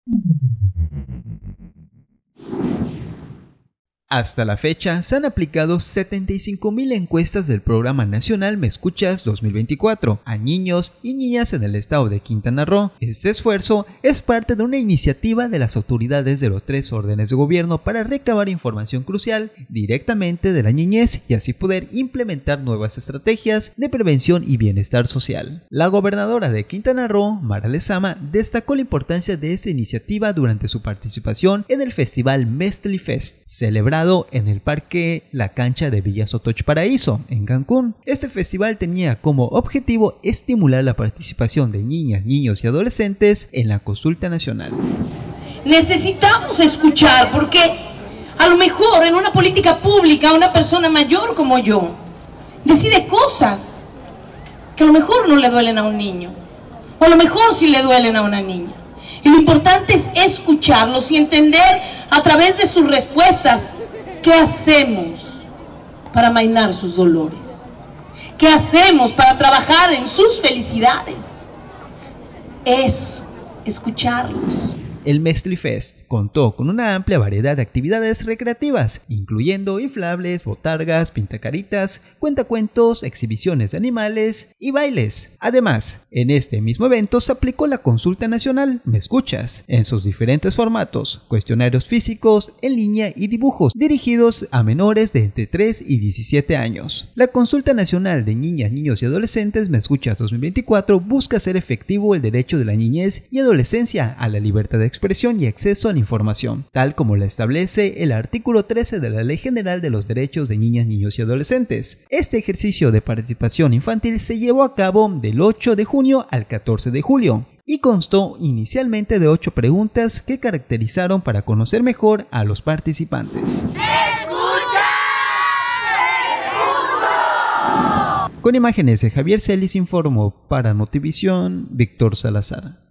Hasta la fecha, se han aplicado 75,000 encuestas del Programa Nacional Me Escuchas 2024 a niños y niñas en el estado de Quintana Roo. Este esfuerzo es parte de una iniciativa de las autoridades de los 3 órdenes de gobierno para recabar información crucial directamente de la niñez y así poder implementar nuevas estrategias de prevención y bienestar social. La gobernadora de Quintana Roo, Mara Lezama, destacó la importancia de esta iniciativa durante su participación en el festival Meztli Fest, celebrado en el Parque La Cancha de Villa Sotoch Paraíso, en Cancún. Este festival tenía como objetivo estimular la participación de niñas, niños y adolescentes en la consulta nacional. Necesitamos escuchar, porque a lo mejor en una política pública una persona mayor como yo decide cosas que a lo mejor no le duelen a un niño, o a lo mejor sí le duelen a una niña. Y lo importante es escucharlos y entender a través de sus respuestas qué hacemos para amainar sus dolores, qué hacemos para trabajar en sus felicidades. Eso, escucharlos. El Meztli Fest contó con una amplia variedad de actividades recreativas, incluyendo inflables, botargas, pintacaritas, cuentacuentos, exhibiciones de animales y bailes. Además, en este mismo evento se aplicó la consulta nacional Me Escuchas, en sus diferentes formatos, cuestionarios físicos, en línea y dibujos, dirigidos a menores de entre 3 y 17 años. La consulta nacional de niñas, niños y adolescentes Me Escuchas 2024 busca hacer efectivo el derecho de la niñez y adolescencia a la libertad de expresión y acceso a la información, tal como la establece el artículo 13 de la Ley General de los Derechos de Niñas, Niños y Adolescentes. Este ejercicio de participación infantil se llevó a cabo del 8 de junio al 14 de julio y constó inicialmente de 8 preguntas que caracterizaron para conocer mejor a los participantes. Con imágenes de Javier Celis informó para Notivisión, Víctor Salazar.